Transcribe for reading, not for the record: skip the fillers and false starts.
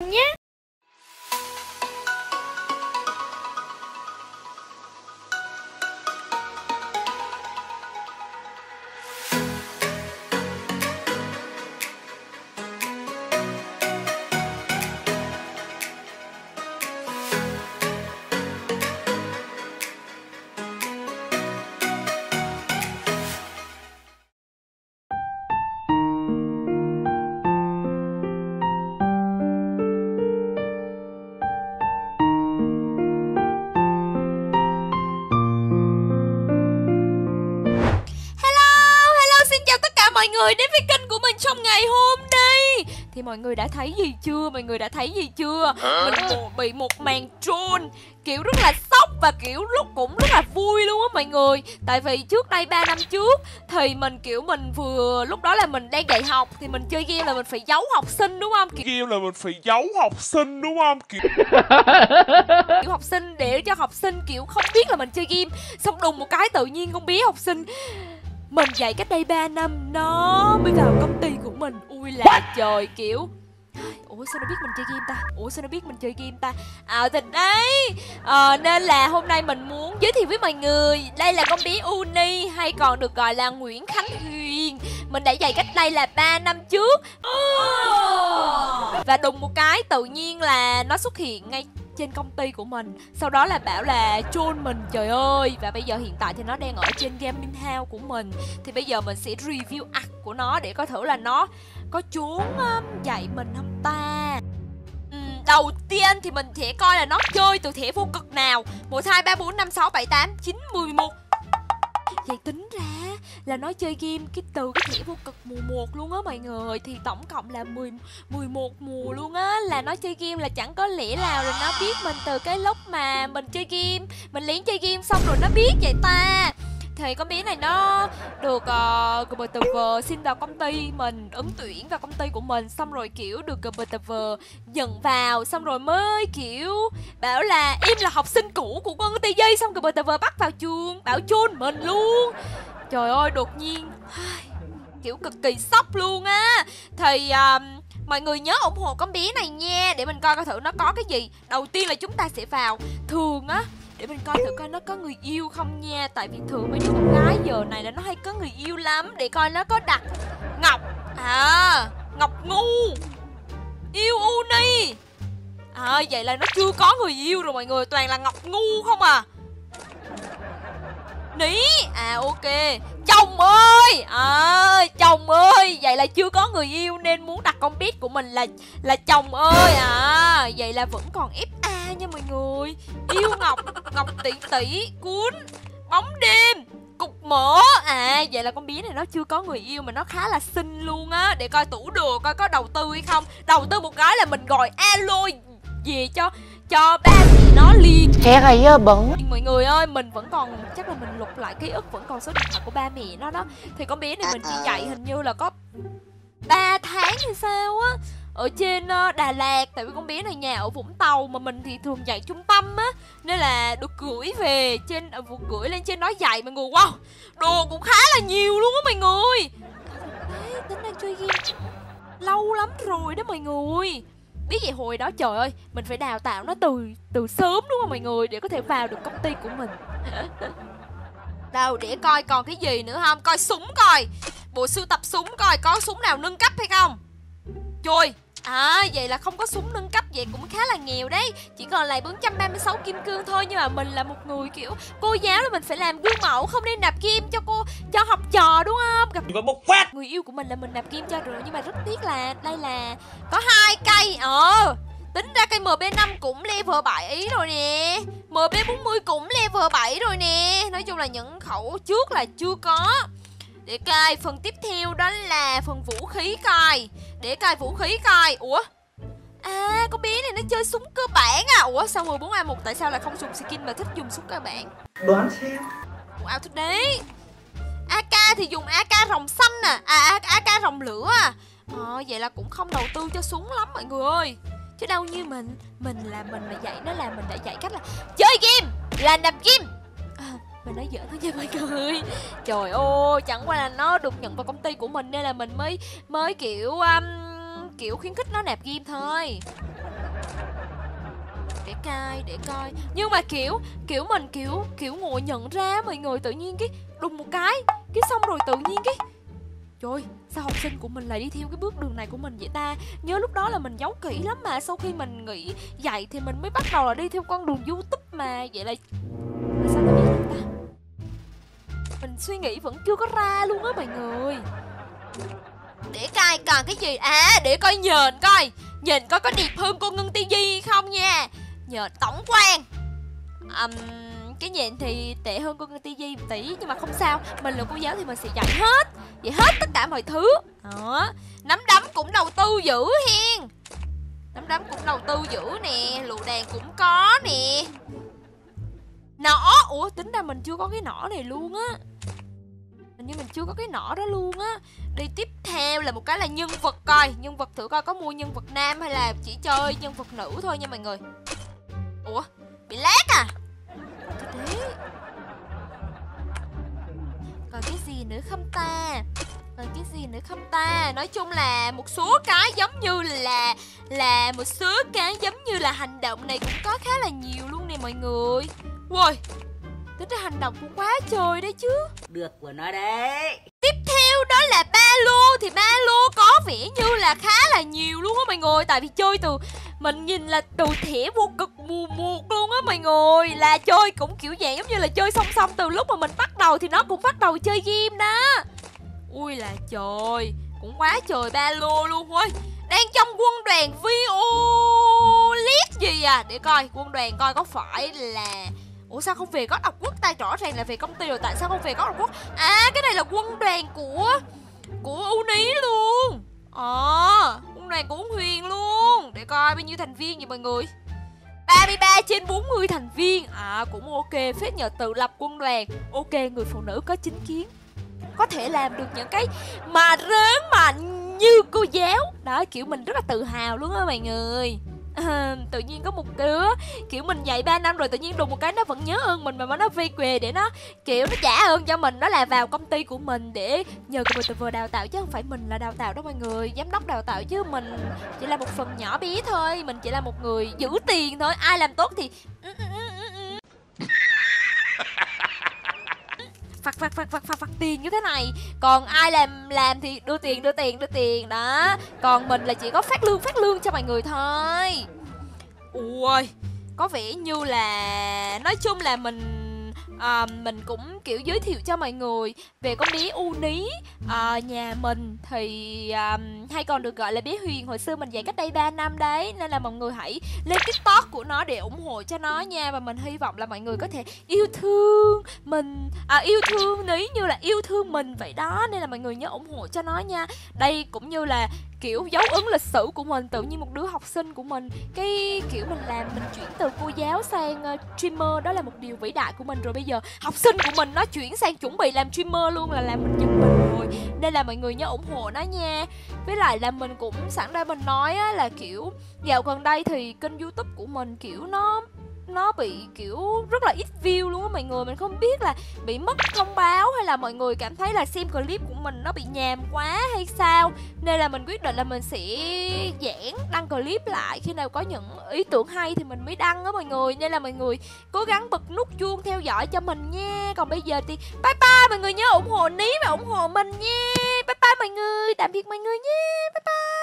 mình nhé. Mọi người đến với kênh của mình trong ngày hôm nay. Thì mọi người đã thấy gì chưa? Mọi người đã thấy gì chưa? Mình bị một màn troll kiểu rất là sốc và kiểu cũng rất là vui luôn á mọi người. Tại vì trước đây 3 năm trước thì mình vừa lúc đó là mình đang dạy học thì mình chơi game là mình phải giấu học sinh đúng không? Kiểu học sinh để cho học sinh kiểu không biết là mình chơi game. Xong đùng một cái tự nhiên con bé học sinh mình dạy cách đây 3 năm nó mới vào công ty của mình. Ui là trời, kiểu ủa sao nó biết mình chơi game ta? Thì đấy nên là hôm nay mình muốn giới thiệu với mọi người. Đây là con bé Uni hay còn được gọi là Nguyễn Khánh Huyền. Mình đã dạy cách đây là 3 năm trước. Và đùng một cái tự nhiên là nó xuất hiện ngay trên công ty của mình. Sau đó là bảo là troll mình, trời ơi. Và bây giờ hiện tại thì nó đang ở trên gaming house của mình. Thì bây giờ mình sẽ review art của nó để coi thử là nó có trốn dạy mình không ta. Đầu tiên thì mình sẽ coi là nó chơi từ thẻ vô cực nào. 1, 2, 3, 4, 5, 6, 7, 8, 9, 11. Vậy tính ra là nó chơi game từ cái thẻ vô cực mùa 1 luôn á mọi người. Thì tổng cộng là 11 mùa luôn á. Là nó chơi game là chẳng có lẽ nào là nó biết mình từ cái lúc mà mình chơi game. Mình lén chơi game xong rồi nó biết vậy ta. Thì con bé này nó được GBTV xin vào công ty mình, ứng tuyển vào công ty của mình. Xong rồi kiểu được GBTV nhận vào. Xong rồi mới kiểu bảo là em là học sinh cũ của công ty dây. Xong GBTV bắt vào trường, bảo chôn mình luôn. Trời ơi, đột nhiên kiểu cực kỳ sốc luôn á. Thì mọi người nhớ ủng hộ con bé này nha. Để mình coi thử nó có cái gì. Đầu tiên là chúng ta sẽ vào thường á, để mình coi thử coi nó có người yêu không nha. Tại vì thường mấy đứa con gái giờ này là nó hay có người yêu lắm. Để coi nó có đặt Ngọc. Ngọc Ngu yêu Uni. Vậy là nó chưa có người yêu rồi mọi người. Toàn là Ngọc Ngu không à. Ní. Ok. Chồng ơi. Chồng ơi. Vậy là chưa có người yêu nên muốn đặt con pet của mình là chồng ơi. Vậy là vẫn còn FA nha mọi người. Yêu Ngọc. Ngọc tỷ tỷ. Cuốn bóng đêm. Cục mỡ. Vậy là con bé này nó chưa có người yêu mà nó khá là xinh luôn á. Để coi tủ đồ coi có đầu tư hay không. Đầu tư một cái là mình gọi alo về cho ba mẹ nó liền. Thiệt rồi bận. Mọi người ơi, mình vẫn còn, chắc là mình lục lại ký ức, vẫn còn số điện thoại của ba mẹ nó đó. Thì con bé này mình chỉ dạy hình như là có 3 tháng hay sao á, ở trên Đà Lạt. Tại vì con bé này nhà ở Vũng Tàu mà mình thì thường dạy trung tâm á, nên là được gửi về trên gửi lên trên đó dạy mọi người. Wow, đồ cũng khá là nhiều luôn á mọi người. Đấy, tính đang chơi game lâu lắm rồi đó mọi người. Biết vậy hồi đó trời ơi, mình phải đào tạo nó từ sớm đúng không mọi người, để có thể vào được công ty của mình. Đâu để coi còn cái gì nữa không. Coi súng coi. Bộ sưu tập súng coi có súng nào nâng cấp hay không. Trời. Vậy là không có súng nâng cấp, vậy cũng khá là nghèo đấy. Chỉ còn lại 436 kim cương thôi. Nhưng mà mình là một người kiểu cô giáo là mình phải làm gương mẫu, không nên nạp kim cho học trò đúng không. Gặp một phát người yêu của mình là mình nạp kim cho rồi. Nhưng mà rất tiếc là đây là có 2 cây. Tính ra cây MB5 cũng level 7 rồi nè. MB40 cũng level 7 rồi nè. Nói chung là những khẩu trước là chưa có. Để coi phần tiếp theo đó là phần vũ khí coi. Để coi vũ khí coi. Ủa, con bé này nó chơi súng cơ bản à. Ủa sao 14A1 tại sao lại không dùng skin mà thích dùng súng cơ bản? Đoán xem. Wow, thích đấy. AK thì dùng AK rồng xanh à. AK rồng lửa à. Vậy là cũng không đầu tư cho súng lắm mọi người ơi. Chứ đâu như mình là mình mà dạy nó là mình đã dạy cách là chơi game là nạp game. Mình nói giỡn thôi nha mọi người. Trời ơi, chẳng qua là nó được nhận vào công ty của mình nên là mình mới kiểu khuyến khích nó nạp game thôi. để coi. Nhưng mà kiểu mình kiểu ngồi nhận ra mọi người, tự nhiên cái đùng một cái xong rồi tự nhiên cái trời, sao học sinh của mình lại đi theo cái bước đường này của mình vậy ta? Nhớ lúc đó là mình giấu kỹ lắm mà, sau khi mình nghỉ dạy thì mình mới bắt đầu là đi theo con đường YouTube mà. Vậy là sao nó biết được ta? Mình suy nghĩ vẫn chưa có ra luôn á mọi người. Để coi còn cái gì. À, để coi nhìn coi có đẹp hơn cô Ngân TV không nha. Nhện tổng quan. Cái nhện thì tệ hơn cô Ngân TV một tí, nhưng mà không sao, mình là cô giáo thì mình sẽ dạy hết tất cả mọi thứ. Đó. Nắm đấm cũng đầu tư dữ hen. Nắm đấm cũng đầu tư dữ nè, lựu đạn cũng có nè. Nỏ, ủa tính ra mình chưa có cái nỏ này luôn á. Hình như mình chưa có cái nỏ đó luôn á. Đi tiếp theo là một cái là nhân vật, coi nhân vật thử coi có mua nhân vật nam hay là chỉ chơi nhân vật nữ thôi nha mọi người. Ủa bị lag à? Thế còn cái gì nữa không ta? Nói chung là một số cái giống như là hành động này cũng có khá là nhiều luôn nè mọi người. Ui, tính ra hành động cũng quá trời đấy chứ. Được của nó đấy. Tiếp theo đó là ba lô. Thì ba lô có vẻ như là khá là nhiều luôn á mọi người. Tại vì chơi mình nhìn là từ thẻ vô cực mùa 1 luôn á mọi người. Là chơi cũng kiểu dạng giống như là chơi song song từ lúc mà mình bắt đầu thì nó cũng bắt đầu chơi game đó. Ui là trời, cũng quá trời ba lô luôn. Ôi, đang trong quân đoàn Violet gì à? Để coi quân đoàn coi có phải là... Ủa sao không về God of Quốc ta? Rõ ràng là về công ty rồi, tại sao không về God of Quốc? À, cái này là quân đoàn của Uni luôn. Quân đoàn của Uông Huyền luôn. Để coi bao nhiêu thành viên vậy mọi người. 33 trên 40 thành viên. À, cũng ok phết nhờ, tự lập quân đoàn. Ok, người phụ nữ có chính kiến, có thể làm được những cái mà rớn mà như cô giáo. Đó, kiểu mình rất là tự hào luôn á mọi người. Tự nhiên có một đứa kiểu mình dạy 3 năm rồi, tự nhiên đùng một cái nó vẫn nhớ ơn mình mà nó về quê để nó kiểu nó trả ơn cho mình. Nó là vào công ty của mình để nhờ người vừa đào tạo, chứ không phải mình là đào tạo đó mọi người. Giám đốc đào tạo chứ mình chỉ là một phần nhỏ bé thôi. Mình chỉ là một người giữ tiền thôi. Ai làm tốt thì phạt tiền như thế này. Còn ai làm thì đưa tiền đó. Còn mình là chỉ có phát lương cho mọi người thôi. Ui, có vẻ như là nói chung là mình cũng kiểu giới thiệu cho mọi người về con bé Uni. Nhà mình thì hay còn được gọi là bé Huyền. Hồi xưa mình dạy cách đây 3 năm đấy. Nên là mọi người hãy lên TikTok của nó để ủng hộ cho nó nha. Và mình hy vọng là mọi người có thể yêu thương mình, yêu thương Ní như là yêu thương mình vậy đó. Nên là mọi người nhớ ủng hộ cho nó nha. Đây cũng như là kiểu dấu ấn lịch sử của mình. Tự nhiên một đứa học sinh của mình, cái kiểu mình chuyển từ cô giáo sang streamer, đó là một điều vĩ đại của mình rồi. Bây giờ học sinh của mình nó chuyển sang chuẩn bị làm streamer luôn, là làm mình giật mình rồi. Nên là mọi người nhớ ủng hộ nó nha. Với lại là mình cũng sẵn đây mình nói á, là kiểu dạo gần đây thì kênh YouTube của mình kiểu nó bị kiểu rất là ít view luôn á mọi người. Mình không biết là bị mất thông báo hay là mọi người cảm thấy là xem clip của mình nó bị nhàm quá hay sao. Nên là mình quyết định là mình sẽ giãn đăng clip lại. Khi nào có những ý tưởng hay thì mình mới đăng á mọi người. Nên là mọi người cố gắng bật nút chuông theo dõi cho mình nha. Còn bây giờ thì bye bye mọi người, nhớ ủng hộ Ní và ủng hộ mình nha. Bye bye mọi người, tạm biệt mọi người nha. Bye bye.